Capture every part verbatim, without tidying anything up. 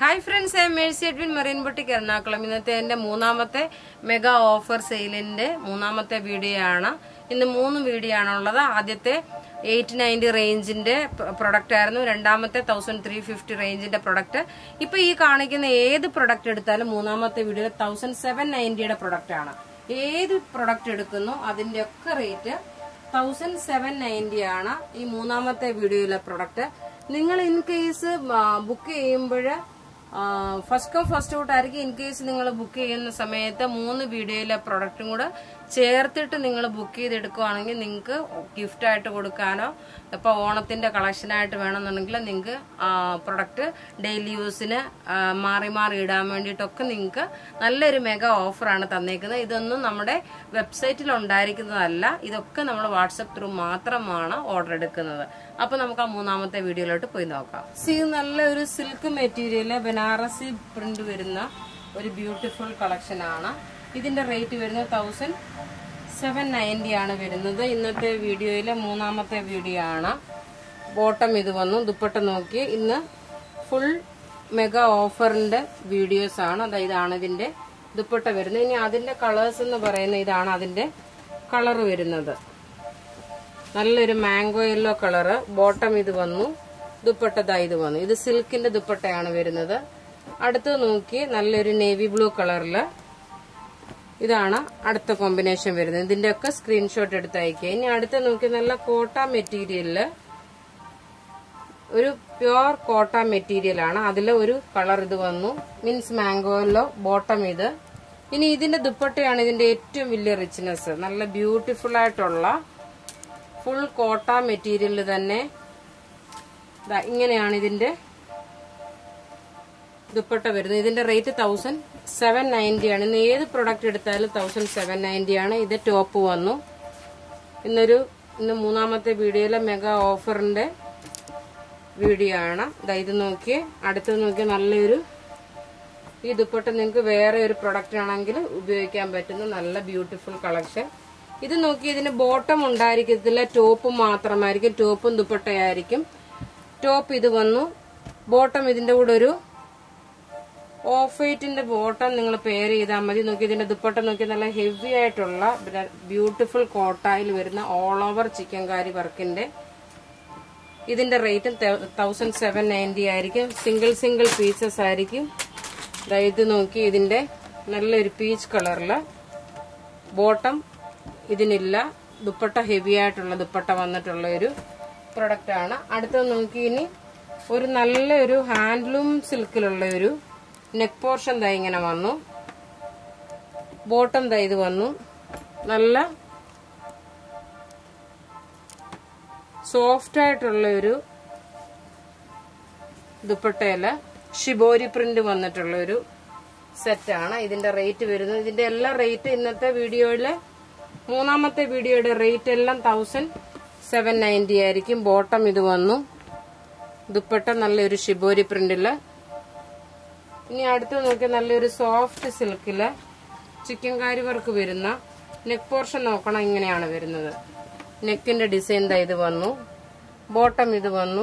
Hi friends, I am Mercy Edwin Mereen boutique Ernakulam. ഇന്നത്തെ എന്റെ മൂന്നാമത്തെ മെഗാ ഓഫർ സെയിലിന്റെ മൂന്നാമത്തെ വീഡിയോ ആണ്. ഇന്ന് മൂന്ന് വീഡിയോ ആണുള്ളത്. ആദ്യത്തെ എയ്റ്റ് നയൻറ്റി റേഞ്ചിന്റെ പ്രൊഡക്റ്റ് ആയിരുന്നു. രണ്ടാമത്തെ തൗസൻഡ് ത്രീ ഫിഫ്റ്റി റേഞ്ചിന്റെ പ്രൊഡക്റ്റ്. ഇപ്പൊ ഈ കാണിക്കുന്ന ഏത് പ്രൊഡക്റ്റ് എടുത്താലും മൂന്നാമത്തെ വീഡിയോയിൽ തൗസൻഡ് സെവൻ നയൻറ്റിയുടെ പ്രൊഡക്റ്റ് ആണ്. ഏത് പ്രൊഡക്റ്റ് എടുക്കുന്നു അതിന്റെ ഒക്കെ റേറ്റ് തൗസൻഡ് സെവൻ നയൻറ്റി ആണ്. ഈ മൂന്നാമത്തെ വീഡിയോയിലെ പ്രൊഡക്റ്റ് നിങ്ങൾ ഇൻ കേസ് ബുക്ക് ചെയ്യുമ്പോൾ ഫസ്റ്റ് കം ഫസ്റ്റ് ഔട്ട് ആയിരിക്കും. ഇൻ കേസ് നിങ്ങൾ ബുക്ക് ചെയ്യുന്ന സമയത്ത് മൂന്ന് വീഡിയോയിലെ പ്രൊഡക്റ്റും കൂടെ ചേർത്തിട്ട് നിങ്ങൾ ബുക്ക് ചെയ്തെടുക്കുകയാണെങ്കിൽ നിങ്ങൾക്ക് ഗിഫ്റ്റ് ആയിട്ട് കൊടുക്കാനോ ഇപ്പൊ ഓണത്തിന്റെ കളക്ഷനായിട്ട് വേണമെന്നുണ്ടെങ്കിൽ നിങ്ങൾക്ക് പ്രൊഡക്റ്റ് ഡെയിലി യൂസിന് മാറി മാറി ഇടാൻ വേണ്ടിയിട്ടൊക്കെ നിങ്ങൾക്ക് നല്ലൊരു മെഗാ ഓഫറാണ് തന്നേക്കുന്നത്. ഇതൊന്നും നമ്മുടെ വെബ്സൈറ്റിൽ ഉണ്ടായിരിക്കുന്നതല്ല. ഇതൊക്കെ നമ്മൾ വാട്സപ്പ് ത്രൂ മാത്രമാണ് ഓർഡർ എടുക്കുന്നത്. അപ്പൊ നമുക്ക് ആ മൂന്നാമത്തെ വീഡിയോയിലോട്ട് പോയി നോക്കാം. സി നല്ല ഒരു സിൽക്ക് മെറ്റീരിയല് ബനാറസി പ്രിന്റ് വരുന്ന ഒരു ബ്യൂട്ടിഫുൾ കളക്ഷൻ ആണ്. ഇതിന്റെ റേറ്റ് വരുന്നത് തൗസൻഡ് സെവൻ നയൻറ്റി ആണ് വരുന്നത്. ഇന്നത്തെ വീഡിയോയിലെ മൂന്നാമത്തെ വീഡിയോ ആണ്. ബോട്ടം ഇത് വന്നു. ദുപ്പട്ട നോക്കി ഇന്ന് ഫുൾ മെഗാ ഓഫറിന്റെ വീഡിയോസ് ആണ്. അതായത് ഇതാണ് ഇതിന്റെ ദുപ്പട്ട വരുന്നത്. ഇനി അതിന്റെ കളേഴ്സ് എന്ന് പറയുന്ന ഇതാണ് അതിന്റെ കളർ വരുന്നത്. നല്ലൊരു മാംഗോ യെല്ലോ കളറ്. ബോട്ടം ഇത് വന്നു. ദുപ്പട്ട ഇത് വന്നു. ഇത് സിൽക്കിന്റെ ദുപ്പട്ടയാണ് വരുന്നത്. അടുത്ത് നോക്കി നല്ലൊരു നേവി ബ്ലൂ കളറില് ഇതാണ് അടുത്ത കോമ്പിനേഷൻ വരുന്നത്. ഇതിന്റെ ഒക്കെ സ്ക്രീൻഷോട്ട് എടുത്ത് അയക്കുക. ഇനി അടുത്ത് നോക്കി നല്ല കോട്ട മെറ്റീരിയലില് ഒരു പ്യുവർ കോട്ട മെറ്റീരിയൽ ആണ്. അതില് ഒരു കളർ ഇത് വന്നു. മീൻസ് മാംഗോയിലോ ബോട്ടം ഇത്. ഇനി ഇതിന്റെ ദുപ്പട്ടയാണ് ഇതിന്റെ ഏറ്റവും വലിയ റിച്ച്നെസ്. നല്ല ബ്യൂട്ടിഫുൾ ആയിട്ടുള്ള ഫുൾ കോട്ട മെറ്റീരിയൽ തന്നെ ഇങ്ങനെയാണ് ഇതിന്റെ ദുപ്പട്ട വരുന്നത്. ഇതിന്റെ റേറ്റ് തൗസൻഡ് സെവൻ നയൻറ്റി ആണ്. ഇന്ന് ഏത് പ്രൊഡക്റ്റ് എടുത്താലും തൗസൻഡ് സെവൻ നയൻറ്റി ആണ്. ഇത് ടോപ്പ് വന്നു. ഇന്നൊരു ഇന്ന് മൂന്നാമത്തെ വീഡിയോയിലെ മെഗാ ഓഫറിന്റെ വീഡിയോ ആണ്. ഇത് നോക്കി അടുത്ത് നോക്കി നല്ലൊരു ഈ ദുപ്പട്ട നിങ്ങൾക്ക് വേറെ ഒരു പ്രൊഡക്റ്റ് ആണെങ്കിൽ ഉപയോഗിക്കാൻ പറ്റുന്ന നല്ല ബ്യൂട്ടിഫുൾ കളക്ഷൻ. ഇത് നോക്കി ഇതിന് ബോട്ടം ഉണ്ടായിരിക്കത്തില്ല, ടോപ്പ് മാത്രമായിരിക്കും. ടോപ്പും ദുപ്പട്ടയായിരിക്കും. ടോപ്പ് ഇത് വന്നു. ബോട്ടം ഇതിന്റെ കൂടെ ഒരു ഓഫ് വൈറ്റിന്റെ ബോട്ടം നിങ്ങൾ പെയർ ചെയ്താൽ മതി. നോക്കി ഇതിന്റെ ദുപ്പട്ട നോക്കി നല്ല ഹെവി ആയിട്ടുള്ള ബ്യൂട്ടിഫുൾ കോട്ടായിൽ വരുന്ന ഓൾ ഓവർ ചിക്കൻകാരി വർക്കിന്റെ ഇതിന്റെ റേറ്റും തൗസൻഡ് സെവൻ നയൻറ്റി ആയിരിക്കും. സിംഗിൾ സിംഗിൾ പീസസ് ആയിരിക്കും. ഇത് നോക്കി ഇതിന്റെ നല്ലൊരു പീച്ച് കളറില് ബോട്ടം ഇതിനില്ല. ദുപ്പട്ട ഹെവി ആയിട്ടുള്ള ദുപ്പട്ട വന്നിട്ടുള്ള ഒരു പ്രൊഡക്റ്റ് ആണ്. അടുത്തത് നോക്കി ഇനി ഒരു നല്ലൊരു ഹാൻഡ്ലൂം സിൽക്കിലുള്ള ഒരു നെക്ക് പോർഷൻ ദാ ഇങ്ങനെ വന്നു. ബോട്ടം ദാ ഇത് വന്നു. നല്ല സോഫ്റ്റ് ആയിട്ടുള്ള ഒരു ദുപ്പട്ടയില് ഷിബോരി പ്രിന്റ് വന്നിട്ടുള്ള ഒരു സെറ്റാണ്. ഇതിന്റെ റേറ്റ് വരുന്നത്. ഇതിന്റെ എല്ലാ റേറ്റ് ഇന്നത്തെ വീഡിയോയില് മൂന്നാമത്തെ വീഡിയോയുടെ റേറ്റ് എല്ലാം തൗസൻഡ് സെവൻ നയൻറ്റി ആയിരിക്കും. ബോട്ടം ഇത് വന്നു. ദുപ്പട്ട നല്ലൊരു ഷിബോരി പ്രിന്റില്. ഇനി അടുത്ത് നോക്കി നല്ലൊരു സോഫ്റ്റ് സിൽക്കില് ചിക്കൻകാരി വർക്ക് വരുന്ന നെക്ക് പോർഷൻ നോക്കണം. ഇങ്ങനെയാണ് വരുന്നത്. നെക്കിന്റെ ഡിസൈൻ ദാ ഇത് വന്നു. ബോട്ടം ഇത് വന്നു.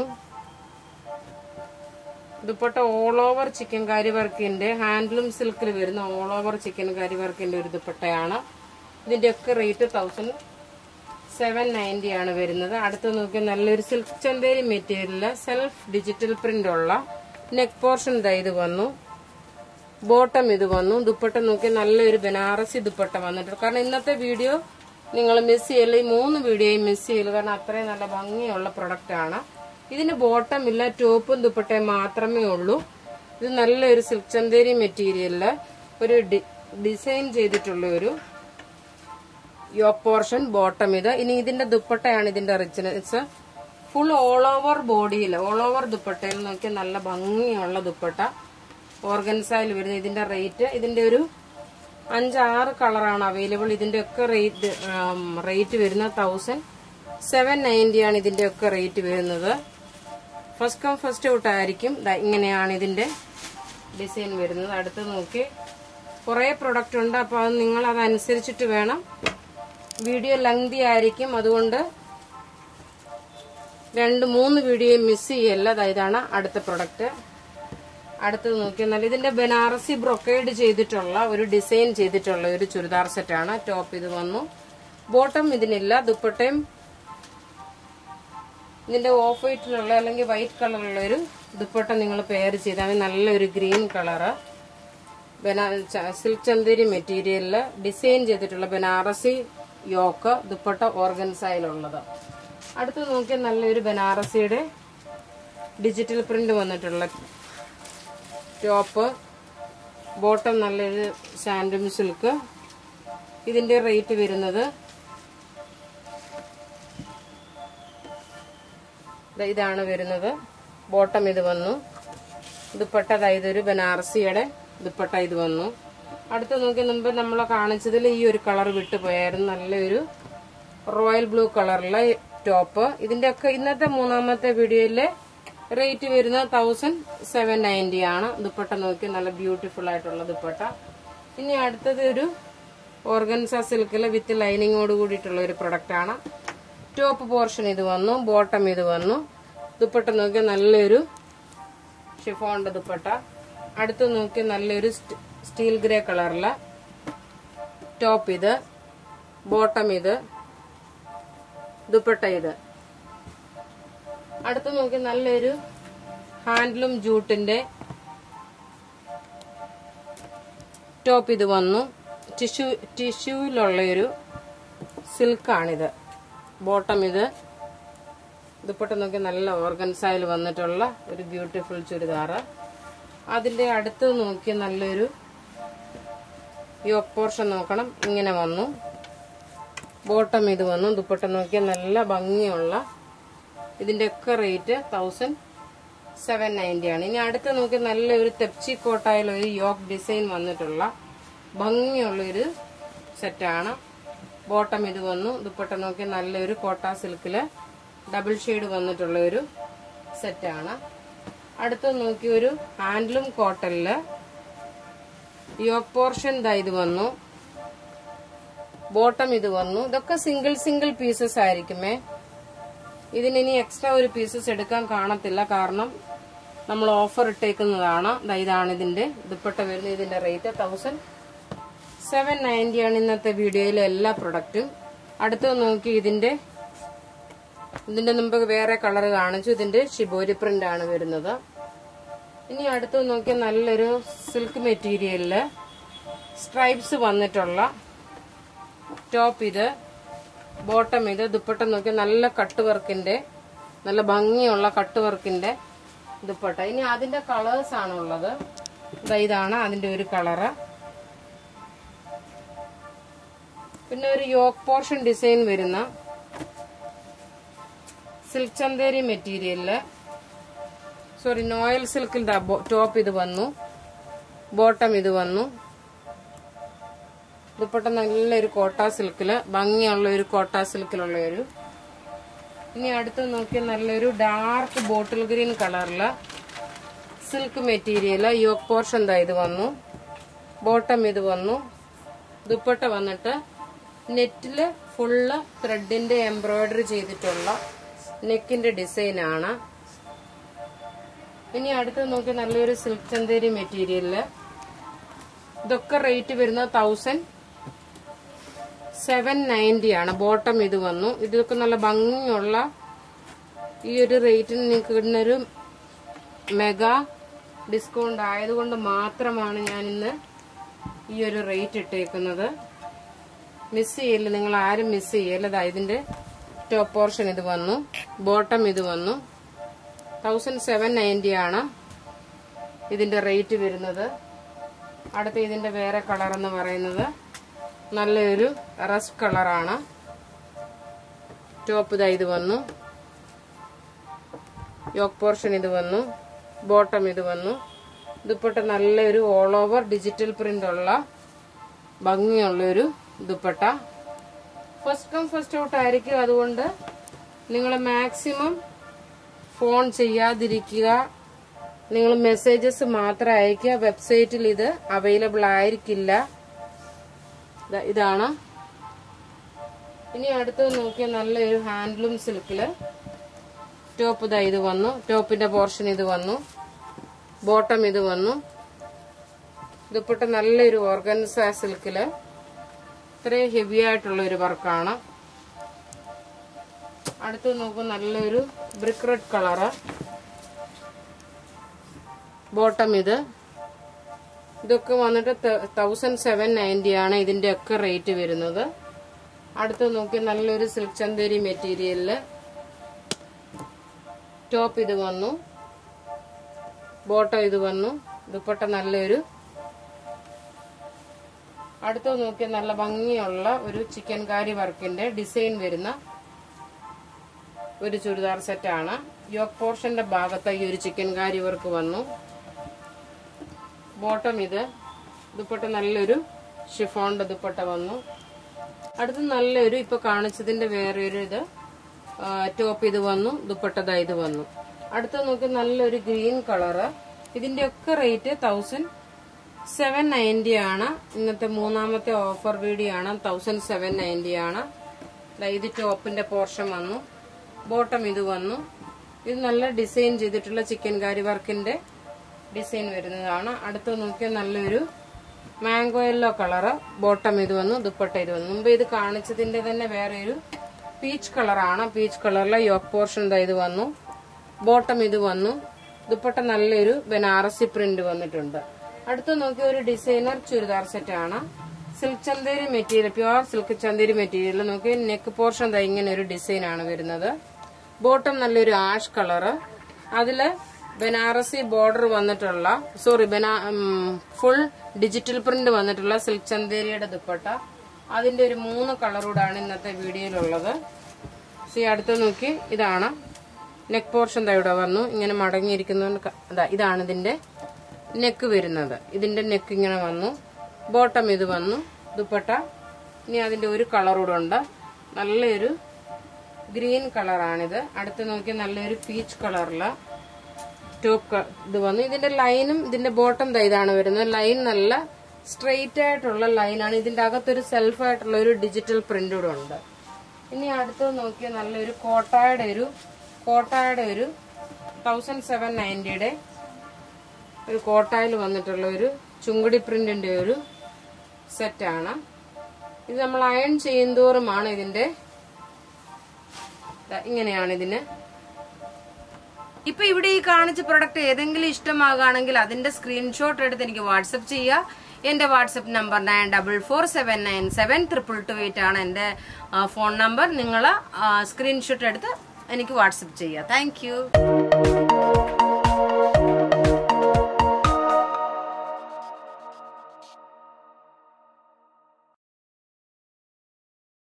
ദുപ്പട്ട ഓൾ ഓവർ ചിക്കൻകാരി വർക്കിന്റെ ഹാൻഡ്ലൂം സിൽക്കിൽ വരുന്ന ഓൾ ഓവർ ചിക്കൻകാരി വർക്കിന്റെ ഒരു ദുപ്പട്ടയാണ്. ഇതിന്റെ ഒക്കെ റേറ്റ് തൗസൻഡ് സെവൻ നയൻറ്റി ആണ് വരുന്നത്. അടുത്ത് നോക്കി നല്ലൊരു സിൽക്ക് ചന്തേരി മെറ്റീരിയലില് സെൽഫ് ഡിജിറ്റൽ പ്രിന്റ് ഉള്ള നെക്ക് പോർഷൻ ദാ ഇത് വന്നു. ബോട്ടം ഇത് വന്നു. ദുപ്പട്ട നോക്കി നല്ലൊരു ബനാറസി ദുപ്പട്ട വന്നിട്ടുണ്ട്. കാരണം ഇന്നത്തെ വീഡിയോ നിങ്ങൾ മിസ് ചെയ്യല്ല. ഈ മൂന്ന് വീഡിയോയും മിസ് ചെയ്യല്. കാരണം അത്രയും നല്ല ഭംഗിയുള്ള പ്രൊഡക്റ്റ് ആണ്. ഇതിന് ബോട്ടം ഇല്ല, ടോപ്പും ദുപ്പട്ടയും മാത്രമേ ഉള്ളൂ. ഇത് നല്ലൊരു സിൽക്ക് ചന്തേരി മെറ്റീരിയലില് ഒരു ഡിസൈൻ ചെയ്തിട്ടുള്ള ഒരു യോക്ക് പോർഷൻ. ബോട്ടം ഇത്. ഇനി ഇതിന്റെ ദുപ്പട്ടയാണ് ഇതിന്റെ റിച്ച്നെസ്. ഫുൾ ഓൾ ഓവർ ബോഡിയിൽ ഓൾ ഓവർ ദുപ്പട്ടയിൽ നോക്കി നല്ല ഭംഗിയുള്ള ദുപ്പട്ട ഓർഗൻസായിൽ വരുന്നത്. ഇതിന്റെ റേറ്റ് ഇതിന്റെ ഒരു അഞ്ചാറ് കളറാണ് അവൈലബിൾ. ഇതിന്റെ ഒക്കെ റേറ്റ് റേറ്റ് വരുന്നത് തൗസൻഡ് സെവൻ നയൻറ്റി ആണ്. ഇതിന്റെ ഒക്കെ റേറ്റ് വരുന്നത്. ഫസ്റ്റ് കം ഫസ്റ്റ് ഔട്ട് ആയിരിക്കും. ഇങ്ങനെയാണ് ഇതിന്റെ ഡിസൈൻ വരുന്നത്. അടുത്ത് നോക്കി കുറെ പ്രൊഡക്റ്റ് ഉണ്ട്. അപ്പൊ അത് നിങ്ങൾ അതനുസരിച്ചിട്ട് വേണം. വീഡിയോ ലെങ്തി ആയിരിക്കും. അതുകൊണ്ട് രണ്ട് മൂന്ന് വീഡിയോ മിസ് ചെയ്യല്ല. ഇതാണ് അടുത്ത പ്രൊഡക്റ്റ്. അടുത്തത് നോക്കിയാൽ നല്ല ഇതിന്റെ ബനാറസി ബ്രൊക്കേഡ് ചെയ്തിട്ടുള്ള ഒരു ഡിസൈൻ ചെയ്തിട്ടുള്ള ഒരു ചുരിദാർ സെറ്റാണ്. ടോപ്പ് ഇത് വന്നു, ബോട്ടം ഇതിനില്ല. ദുപ്പട്ടയും ഇതിന്റെ ഓഫ് വൈറ്റിലുള്ള അല്ലെങ്കിൽ വൈറ്റ് കളറുള്ള ഒരു ദുപ്പട്ട നിങ്ങൾ പെയർ ചെയ്താൽ നല്ലൊരു ഗ്രീൻ കളറ് സിൽക്ക് ചന്തേരി മെറ്റീരിയലില് ഡിസൈൻ ചെയ്തിട്ടുള്ള ബനാറസി യോക്ക് ദുപ്പട്ട ഓർഗൻസയിലുള്ളത്. അടുത്ത് നോക്കിയാൽ നല്ലൊരു ബനാറസിയുടെ ഡിജിറ്റൽ പ്രിന്റ് വന്നിട്ടുള്ള ടോപ്പ്, ബോട്ടം നല്ലൊരു സാൻഡം സിൽക്ക്. ഇതിന്റെ റേറ്റ് വരുന്നത് ഇതാണ് വരുന്നത്. ബോട്ടം ഇത് വന്നു, ദുപ്പട്ട ഇതൊരു ബനാറസിയുടെ ദുപ്പട്ട ഇത് വന്നു. അടുത്ത് നോക്കി മുമ്പ് നമ്മൾ കാണിച്ചതിൽ ഈ ഒരു കളർ വിട്ടുപോയായിരുന്നു, നല്ലൊരു റോയൽ ബ്ലൂ കളറിലെ ടോപ്പ്. ഇതിന്റെ ഒക്കെ ഇന്നത്തെ മൂന്നാമത്തെ വീഡിയോയിലെ റേറ്റ് വരുന്നത് തൗസൻഡ് സെവൻ നയൻറ്റി ആണ്. ദുപ്പട്ട നോക്കി നല്ല ബ്യൂട്ടിഫുൾ ആയിട്ടുള്ള ദുപ്പട്ട. ഇനി അടുത്തത് ഒരു ഓർഗൻസ സിൽക്കില് വിത്ത് ലൈനിങ്ങോട് കൂടിയിട്ടുള്ള ഒരു പ്രൊഡക്റ്റ് ആണ്. ടോപ്പ് പോർഷൻ ഇത് വന്നു, ബോട്ടം ഇത് വന്നു. ദുപ്പട്ട നോക്കി നല്ലൊരു ഷിഫോണിന്റെ ദുപ്പട്ട. അടുത്ത് നോക്കി നല്ലൊരു സ്റ്റീൽ ഗ്രേ കളറിലെ ടോപ്പ് ഇത്, ബോട്ടം ഇത്, ദുപ്പട്ട ഇത്. അടുത്ത് നോക്കി നല്ലൊരു ഹാൻഡ്ലൂം ജൂട്ടിന്റെ ടോപ്പ് ഇത് വന്നു. ടിഷ്യൂ ടിഷ്യൂവിലുള്ള ഒരു സിൽക്കാണിത്. ബോട്ടം ഇത്, ദുപ്പട്ട നോക്കി നല്ല ഓർഗൻസയിൽ വന്നിട്ടുള്ള ഒരു ബ്യൂട്ടിഫുൾ ചുരിദാറ്. അതിന്റെ അടുത്ത് നോക്കി നല്ലൊരു യോക്ക് പോർഷൻ നോക്കണം, ഇങ്ങനെ വന്നു. ബോട്ടം ഇത് വന്നു, ദുപ്പട്ട നോക്കിയാൽ നല്ല ഭംഗിയുള്ള. ഇതിന്റെ ഒക്കെ റേറ്റ് തൗസൻഡ് സെവൻ നയൻറ്റി ആണ്. ഇനി അടുത്ത് നോക്കി നല്ലൊരു തെപ്ചി കോട്ടായിൽ ഒരു യോക്ക് ഡിസൈൻ വന്നിട്ടുള്ള ഭംഗിയുള്ള ഒരു സെറ്റാണ്. ബോട്ടം ഇത് വന്നു, ദുപ്പട്ട നോക്കി നല്ലൊരു കോട്ട സിൽക്കില് ഡബിൾ ഷെയ്ഡ് വന്നിട്ടുള്ള ഒരു സെറ്റാണ്. അടുത്ത് നോക്കി ഒരു ഹാൻഡ്ലൂം കോട്ടണില് യോക്ക് പോർഷൻ ദാ ഇത് വന്നു, ബോട്ടം ഇത് വന്നു. ഇതൊക്കെ സിംഗിൾ സിംഗിൾ പീസസ് ആയിരിക്കുമേ. ഇതിന് ഇനി എക്സ്ട്രാ ഒരു പീസസ് എടുക്കാൻ കാണത്തില്ല, കാരണം നമ്മൾ ഓഫർ ഇട്ടേക്കുന്നതാണ്. ഇതാണ് ഇതിന്റെ ദുപ്പട്ട വരുന്നത്. ഇതിന്റെ റേറ്റ് തൗസൻഡ് സെവൻ നയൻറ്റി ആണ് ഇന്നത്തെ വീഡിയോയിലെ എല്ലാ പ്രൊഡക്റ്റും. അടുത്ത് നോക്കി ഇതിന്റെ ഇതിന്റെ മുമ്പ് വേറെ കളർ കാണിച്ചു. ഇതിന്റെ ഷിബോരി പ്രിന്റ് ആണ് വരുന്നത്. ഇനി അടുത്ത് നോക്കിയാൽ നല്ലൊരു സിൽക്ക് മെറ്റീരിയലില് സ്ട്രൈപ്സ് വന്നിട്ടുള്ള ടോപ്പ് ഇത്, ബോട്ടം ഇത്, ദുപ്പട്ട നോക്കിയാൽ നല്ല കട്ട് വർക്കിന്റെ നല്ല ഭംഗിയുള്ള കട്ട് വർക്കിന്റെ ദുപ്പട്ട. ഇനി അതിന്റെ കളേഴ്സ് ആണുള്ളത്. ഇതാണ് അതിന്റെ ഒരു കളറ്. പിന്നെ ഒരു യോക്ക് പോർഷൻ ഡിസൈൻ വരുന്ന സിൽക്ക് ചന്തേരി മെറ്റീരിയലില് സോറി നോയൽ സിൽക്കിൽ ടോപ്പ് ഇത് വന്നു, ബോട്ടം ഇത് വന്നു. ദുപ്പട്ട നല്ലൊരു കോട്ട സിൽക്കില് ഭംഗിയുള്ള ഒരു കോട്ട സിൽക്കിലുള്ള ഒരു. ഇനി അടുത്ത് നോക്കിയാൽ നല്ലൊരു ഡാർക്ക് ബോട്ടിൽ ഗ്രീൻ കളറില് സിൽക്ക് മെറ്റീരിയല് യോക്ക് പോർഷൻ ദാ ഇത് വന്നു, ബോട്ടം ഇത് വന്നു. ദുപ്പട്ട വന്നിട്ട് നെറ്റില് ഫുള്ള് ത്രെഡിന്റെ എംബ്രോയിഡറി ചെയ്തിട്ടുള്ള നെക്കിന്റെ ഡിസൈൻ ആണ്. ഇനി അടുത്ത് നോക്കി നല്ലൊരു സിൽക്ക് ചന്തേരി മെറ്റീരിയലില് ഇതൊക്കെ റേറ്റ് വരുന്നത് തൗസൻഡ് സെവൻ നയൻറ്റി ആണ്. ബോട്ടം ഇത് വന്നു. ഇതൊക്കെ നല്ല ഭംഗിയുള്ള ഈ ഒരു റേറ്റിന് നിങ്ങൾക്ക് കിട്ടുന്നൊരു മെഗാ ഡിസ്കൗണ്ട് ആയതുകൊണ്ട് മാത്രമാണ് ഞാൻ ഇന്ന് ഈ ഒരു റേറ്റ് ഇട്ടേക്കുന്നത്. മിസ് ചെയ്യല്ല, നിങ്ങൾ ആരും മിസ് ചെയ്യല്ല. ഇതിന്റെ ടോപ്പ് പോർഷൻ ഇത് വന്നു, ബോട്ടം ഇത് വന്നു. തൗസൻഡ് സെവൻ നയൻറ്റി ആണ് ഇതിന്റെ റേറ്റ് വരുന്നത്. അടുത്ത ഇതിന്റെ വേറെ കളർ എന്ന് പറയുന്നത് നല്ലൊരു റസ്റ്റ് കളറാണ്. ടോപ്പ് ഇതാ ഇത് വന്നു, യോക്ക് പോർഷൻ ഇത് വന്നു, ബോട്ടം ഇത് വന്നു. ദുപ്പട്ട നല്ലൊരു ഓൾ ഓവർ ഡിജിറ്റൽ പ്രിന്റ് ഉള്ള ഭംഗിയുള്ളൊരു dupatta. First come first out ആയിരിക്കും, അതുകൊണ്ട് നിങ്ങൾ മാക്സിമം ഫോൺ ചെയ്യാതിരിക്കുക. നിങ്ങൾ മെസ്സേജസ് മാത്രം അയക്കുക. വെബ്സൈറ്റിൽ ഇത് അവൈലബിൾ ആയിരിക്കില്ല. ഇതാണ്. ഇനി അടുത്ത് നോക്കിയാൽ നല്ലൊരു ഹാൻഡ്ലൂം സിൽക്കില് ടോപ്പ് ഇതാ ഇത് വന്നു, ടോപ്പിന്റെ പോർഷൻ ഇത് വന്നു, ബോട്ടം ഇത് വന്നു. ദുപ്പട്ട നല്ലൊരു ഓർഗൻസ സിൽക്കില് ഇത്രയും ഹെവി ആയിട്ടുള്ള ഒരു വർക്കാണ്. അടുത്ത് നോക്കും നല്ലൊരു ബ്രിക്ക് റെഡ് കളറ്. ബോട്ടം ഇത് ഇതൊക്കെ വന്നിട്ട് തൗസൻഡ് സെവൻ നയൻറ്റി ആണ് ഇതിന്റെ ഒക്കെ റേറ്റ് വരുന്നത്. അടുത്ത് നോക്കി നല്ലൊരു സിൽക്ക് ചന്തേരി മെറ്റീരിയലില് ടോപ്പ് ഇത് വന്നു. ബോട്ടം ഇത് വന്നു. ദുപ്പട്ട നല്ലൊരു. അടുത്ത് നോക്കിയ നല്ല ഭംഗിയുള്ള ഒരു ചിക്കൻ കാരി വർക്കിന്റെ ഡിസൈൻ വരുന്ന ഒരു ചുരിദാർ സെറ്റാണ്. യോക്ക് പോർഷന്റെ ഭാഗത്ത് ഈ ഒരു ചിക്കൻ കാരി വർക്ക് വന്നു. ബോട്ടം ഇത്. ദുപ്പട്ട നല്ലൊരു ഷിഫോണിന്റെ ദുപ്പട്ട വന്നു. അടുത്ത് നല്ലൊരു ഇപ്പൊ കാണിച്ചതിന്റെ വേറൊരു ഇത് ടോപ്പ് ഇത് വന്നു. ദുപ്പട്ട ഇത് വന്നു. അടുത്ത് നോക്കി നല്ലൊരു ഗ്രീൻ കളറ്. ഇതിന്റെ ഒക്കെ റേറ്റ് തൗസൻഡ് സെവൻ നയൻറ്റി ആണ്. ഇന്നത്തെ മൂന്നാമത്തെ ഓഫർ വീഡിയോ ആണ്. തൗസൻഡ് സെവൻ നയൻറ്റി ആണ്. ഇത് ടോപ്പിന്റെ പോർഷൻ വന്നു. ബോട്ടം ഇത് വന്നു. ഇത് നല്ല ഡിസൈൻ ചെയ്തിട്ടുള്ള ചിക്കൻ കാരി വർക്കിന്റെ ഡിസൈൻ വരുന്നതാണ്. അടുത്ത് നോക്കിയാൽ നല്ലൊരു മാംഗോ യെല്ലോ കളറ്. ബോട്ടം ഇത് വന്നു. ദുപ്പട്ട ഇത് വന്നു. മുമ്പ് ഇത് കാണിച്ചതിന്റെ തന്നെ വേറെ ഒരു പീച്ച് കളറാണ്. പീച്ച് കളറിലെ യോക്ക് പോർഷൻ ഇത് വന്നു. ബോട്ടം ഇത് വന്നു. ദുപ്പട്ട നല്ലൊരു ബനാറസി പ്രിന്റ് വന്നിട്ടുണ്ട്. അടുത്ത് നോക്കിയ ഒരു ഡിസൈനർ ചുരിദാർ സെറ്റ് ആണ്. Silk Chanderi material, pure silk Chanderi material. നോക്കി നെക്ക് പോർഷൻ ഇങ്ങനെ ഒരു ഡിസൈൻ ആണ് വരുന്നത്. ബോട്ടം നല്ലൊരു ആഷ് കളറ്. അതില് ബനാറസി ബോർഡർ വന്നിട്ടുള്ള സോറി ബനാ ഫുൾ ഡിജിറ്റൽ പ്രിന്റ് വന്നിട്ടുള്ള സിൽക്ക് ചന്തേരിയുടെ ദുപ്പട്ട. അതിന്റെ ഒരു മൂന്ന് കളറൂടാണ് ഇന്നത്തെ വീഡിയോയിലുള്ളത്. സി അടുത്ത് നോക്കി ഇതാണ് നെക്ക് പോർഷൻ ഇവിടെ വന്നു. ഇങ്ങനെ മടങ്ങിയിരിക്കുന്ന ഇതാണ് ഇതിന്റെ നെക്ക് വരുന്നത്. ഇതിന്റെ നെക്ക് ഇങ്ങനെ വന്നു. ബോട്ടം ഇത് വന്നു. ദുപ്പട്ട. ഇനി അതിന്റെ ഒരു കളറൂടെ ഉണ്ട്. നല്ലൊരു ഗ്രീൻ കളറാണിത്. അടുത്ത് നോക്കി നല്ലൊരു പീച്ച് കളറില് ടോപ്പ് ഇത് വന്നു. ഇതിന്റെ ലൈനും ഇതിന്റെ ബോട്ടം ഇതാണ് വരുന്നത്. ലൈൻ നല്ല സ്ട്രെയിറ്റ് ആയിട്ടുള്ള ലൈനാണ്. ഇതിന്റെ അകത്തൊരു സെൽഫ് ആയിട്ടുള്ള ഒരു ഡിജിറ്റൽ പ്രിന്റ് കൂടെ ഉണ്ട്. ഇനി അടുത്ത് നോക്കിയാൽ നല്ലൊരു കോട്ടായുടെ ഒരു കോട്ടായുടെ ഒരു തൗസൻഡ് സെവൻ നയൻറ്റിയുടെ ഒരു കോട്ടായിൽ വന്നിട്ടുള്ള ഒരു ചുങ്കുടി പ്രിന്റിന്റെ ഒരു സെറ്റാണ്. ഇത് നമ്മൾ അയൺ ചെയ്യുന്തോറുമാണ് ഇതിന്റെ ഇങ്ങനെയാണ് ഇതിന്. ഇപ്പൊ ഇവിടെ ഈ കാണിച്ച പ്രൊഡക്റ്റ് ഏതെങ്കിലും ഇഷ്ടമാകുകയാണെങ്കിൽ അതിന്റെ സ്ക്രീൻഷോട്ട് എടുത്ത് എനിക്ക് വാട്സപ്പ് ചെയ്യുക. എന്റെ WhatsApp number nine double four seven nine seven triple two eight ആണ് എന്റെ ഫോൺ നമ്പർ. നിങ്ങൾ സ്ക്രീൻഷോട്ട് എടുത്ത് എനിക്ക് വാട്സപ്പ് ചെയ്യുക. Thank U.